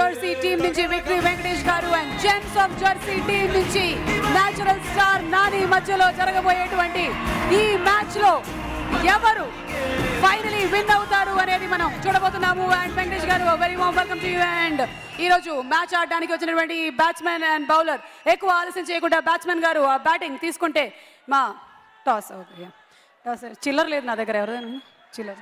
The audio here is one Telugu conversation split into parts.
Jersey team నుంచి victory Venkatesh garu and gems of Jersey team నుంచి నేచురల్ స్టార్ నాని మధ్యలో జరగబోయేటువంటి ఈ మ్యాచ్ లో ఎవరు ఫైనలీ విన్ అవుతారు అనేది మనం చూడబోతున్నాము. And Venkatesh garu very warm welcome to you. And ఈ రోజు మ్యాచ్ ఆడడానికి వచ్చినటువంటి బ్యాట్స్మెన్ అండ్ బౌలర్ ఎక్కువ ఆలస్యం చేయకుండా బ్యాట్స్మెన్ గారు ఆ బ్యాటింగ్ తీసుకుంటే మా టాస్ ఓకే టాస్ చిల్లర లేదు నా దగ్గర ఎవరైనా చిల్లర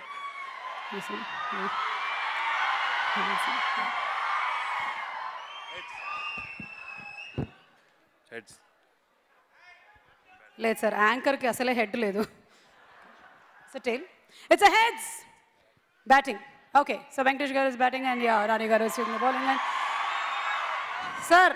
లేదు సార్ యాంకర్కి అసలే హెడ్ లేదు. Tail it's a heads batting. Okay so Venkatesh garu is batting and Rani garu is taking the bowling. And sir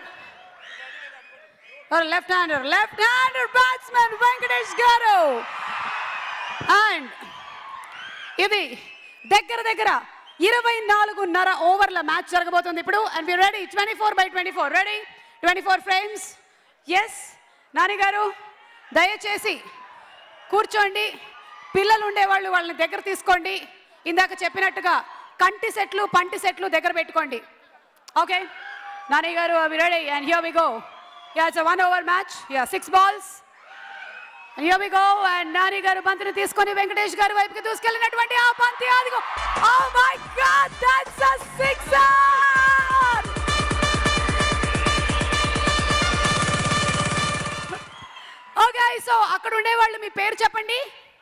left hander batsmen Venkatesh garu. And ఇది దగ్గర 24.5 ఓవర్ల మ్యాచ్ జరగబోతుంది ఇప్పుడు. And we ready 24/24 ready 24 frames. Yes Nani garu దయచేసి కూర్చోండి. పిల్లలు ఉండేవాళ్ళు వాళ్ళని దగ్గర తీసుకోండి. ఇందాక చెప్పినట్టుగా కంటి సెట్లు పంటి సెట్లు దగ్గర పెట్టుకోండి. Okay Nani garu we ready and here we go. Yeah it's a 1 over match. Yeah 6 balls. And here we go. And Nani garu బంతిని తీసుకొని వెంకటేష్ గారి వైపుకి దూసుకెళ్ళినటువంటి ఆ బంతి అదిగో. Oh my God, that's a sixer. Okay, so అక్కడ ఉండేవాళ్ళు మీ పేరు చెప్పండి.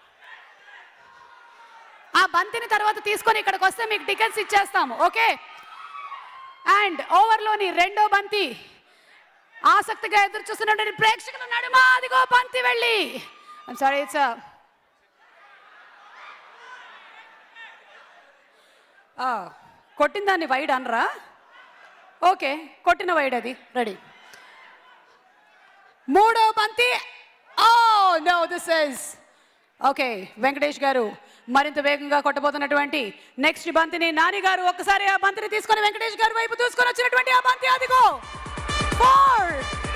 ఆ బంతిని తర్వాత తీసుకొని ఇక్కడికి వస్తే మీకు టికెట్స్ ఇచ్చేస్తాము. ఓకే అండ్ ఓవర్లోని రెండో బంతి ఆసక్తిగా ఎదురు చూస్తున్నటువంటి ప్రేక్షకులు నడుమ అదిగో బంతి వెళ్ళి ఐమ్ సారీ ఇట్స్ కొట్టిన దాన్ని వైడ్ అనరా. ఓకే కొట్టిన వైడ్ అది రెడీ. మూడో బంతి no this is okay Venkatesh garu మరింత వేగంగా కొట్టబోతున్నటువంటి నెక్స్ట్ బంతిని నాని గారు ఒక్కసారి ఆ బంతిని తీసుకొని వెంకటేష్ గారి వైపు దూసుకొని వచ్చినటువంటి ఆ బంతి అదిగో 4.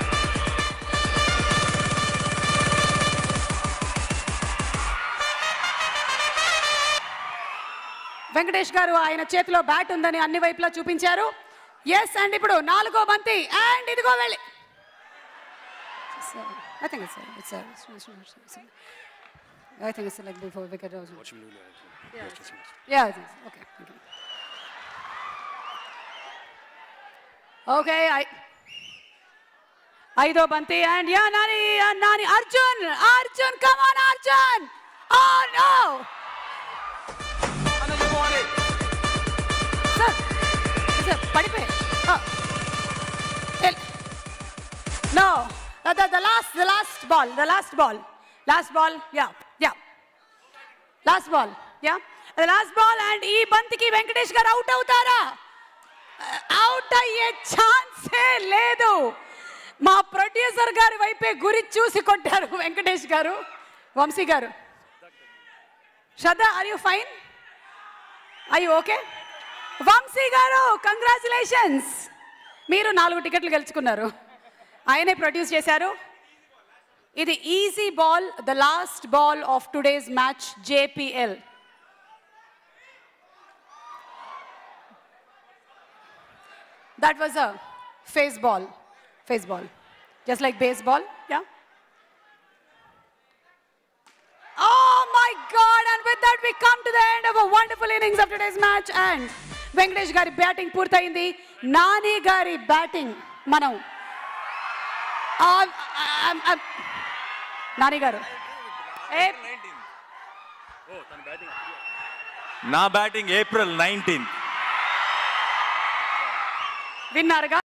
వెంకటేష్ గారు ఆయన చేతిలో బ్యాట్ ఉందని అన్ని వైపులా చూపించారు. ఎస్ అండ్ ఇప్పుడు 4వ బంతి అండ్ ఇదిగో వెళ్ళి I think it's like before wicket also. Yeah, okay. Okay, ఐదో బంతి and yeah Nani Arjun come on Arjun. Oh no sir పడిపోయి no the last ball yeah the last ball and ఈ బంతికి వెంకటేష్ గారు అవుట్ అవుతారా? అవుట్ అయ్యే ఛాన్సే లేదు. మా ప్రొడ్యూసర్ గారి వైపే గురి చూసి కొట్టారు Venkatesh garu. Vamshi garu Shraddha are you fine? Are you okay? Vamshi garu congratulations, మీరు 4 టికెట్లు గెలుచుకున్నారు. ఆయనే ప్రొడ్యూస్ చేశారు. ఇది easy ball, the last ball of today's match JPL. That was a face ball, just like baseball, yeah. Oh my God! And with that, we come to the end of a wonderful innings of today's match. And Venkatesh gari batting పూర్తయింది. Nani gari batting మనం నాని గారు నా బ్యాటింగ్ April 19 విన్నారుగా.